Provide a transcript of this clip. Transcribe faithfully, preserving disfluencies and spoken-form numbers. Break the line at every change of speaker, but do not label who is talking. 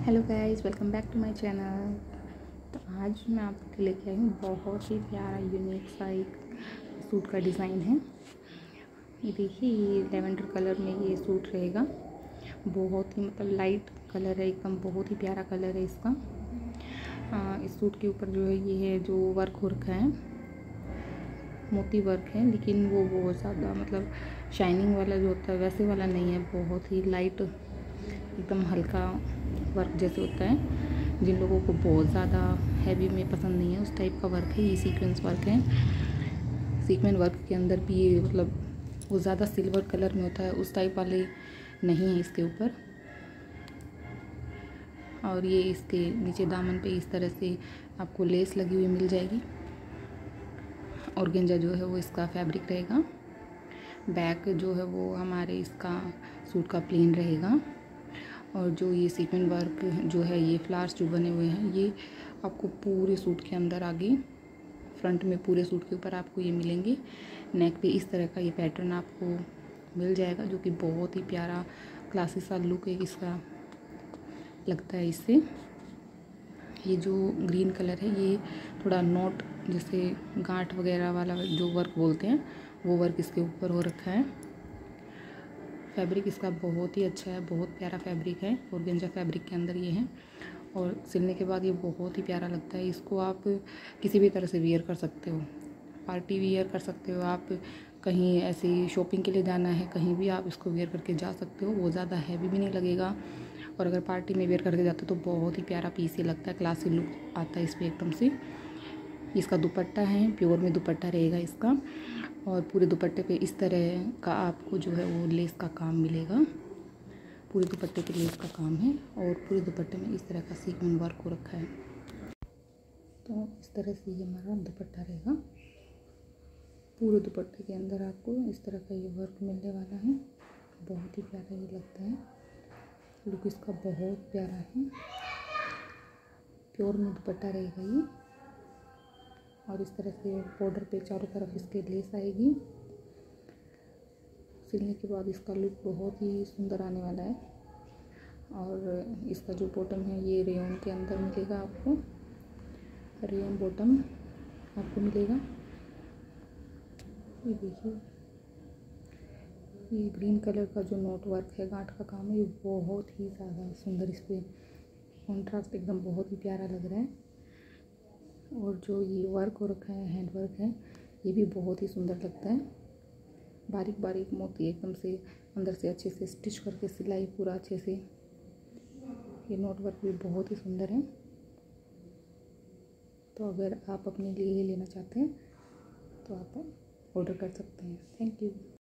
Hello guys, welcome back to my channel. तो आज मैं आपके लेके आई हूँ बहुत ही प्यारा यूनिक सा एक सूट का डिज़ाइन है। ये देखिए, ये लेवेंडर कलर में ये सूट रहेगा। बहुत ही मतलब लाइट कलर है, एकदम बहुत ही प्यारा कलर है इसका। आ, इस सूट के ऊपर जो है ये है जो वर्क हो रखा है, मोती वर्क है, लेकिन वो बहुत ज़्यादा मतलब शाइनिंग वाला जो होता है वैसे वाला नहीं है। बहुत ही लाइट एकदम हल्का वर्क जैसे होता है। जिन लोगों को बहुत ज़्यादा हैवी में पसंद नहीं है उस टाइप का वर्क है। ये सीक्वेंस वर्क है। सीक्वेंस वर्क के अंदर भी ये मतलब वो ज़्यादा सिल्वर कलर में होता है, उस टाइप वाले नहीं है इसके ऊपर। और ये इसके नीचे दामन पे इस तरह से आपको लेस लगी हुई मिल जाएगी। ऑर्गेंजा जो है वो इसका फैब्रिक रहेगा। बैक जो है वो हमारे इसका सूट का प्लेन रहेगा। और जो ये सीक्वेंस वर्क जो है, ये फ्लावर्स जो बने हुए हैं, ये आपको पूरे सूट के अंदर आगे फ्रंट में पूरे सूट के ऊपर आपको ये मिलेंगे। नेक पे इस तरह का ये पैटर्न आपको मिल जाएगा, जो कि बहुत ही प्यारा क्लासी सा लुक है इसका लगता है इससे। ये जो ग्रीन कलर है ये थोड़ा नोट जैसे गांठ वगैरह वाला जो वर्क बोलते हैं वो वर्क इसके ऊपर हो रखा है। फैब्रिक इसका बहुत ही अच्छा है, बहुत प्यारा फैब्रिक है। ऑर्गेंजा फैब्रिक के अंदर ये है और सिलने के बाद ये बहुत ही प्यारा लगता है। इसको आप किसी भी तरह से वियर कर सकते हो, पार्टी वियर कर सकते हो, आप कहीं ऐसी शॉपिंग के लिए जाना है कहीं भी आप इसको वियर करके जा सकते हो। वो ज़्यादा हैवी भी नहीं लगेगा और अगर पार्टी में वियर करके जाते हो तो बहुत ही प्यारा पीस ये लगता है, क्लासी लुक आता है इस पर एकदम से। इसका दुपट्टा है, प्योर में दुपट्टा रहेगा इसका। और पूरे दुपट्टे पे इस तरह का आपको जो है वो लेस का काम मिलेगा। पूरे दुपट्टे पे लेस का काम है और पूरे दुपट्टे में इस तरह का सीक्वेंस वर्क हो रखा है। तो इस तरह से ये हमारा दुपट्टा रहेगा। पूरे दुपट्टे के अंदर आपको इस तरह का ये वर्क मिलने वाला है। बहुत ही प्यारा ये लगता है, लुक इसका बहुत प्यारा है। प्योर में दुपट्टा रहेगा ये और इस तरह से बॉर्डर पे चारों तरफ इसके लेस आएगी। सिलने के बाद इसका लुक बहुत ही सुंदर आने वाला है। और इसका जो बॉटम है ये रेयन के अंदर मिलेगा आपको, रेयन बॉटम आपको मिलेगा। ये देखिए, ये ग्रीन कलर का जो नोट वर्क है, गांठ का काम है, ये बहुत ही ज़्यादा सुंदर, इस पर कॉन्ट्रास्ट एकदम बहुत ही प्यारा लग रहा है। और जो ये वर्क हो रखा है, हैंड वर्क है, ये भी बहुत ही सुंदर लगता है। बारीक बारीक मोती एकदम से अंदर से अच्छे से स्टिच करके सिलाई पूरा अच्छे से, ये नोट वर्क भी बहुत ही सुंदर है। तो अगर आप अपने लिए ये लेना चाहते हैं तो आप ऑर्डर कर सकते हैं। Thank you.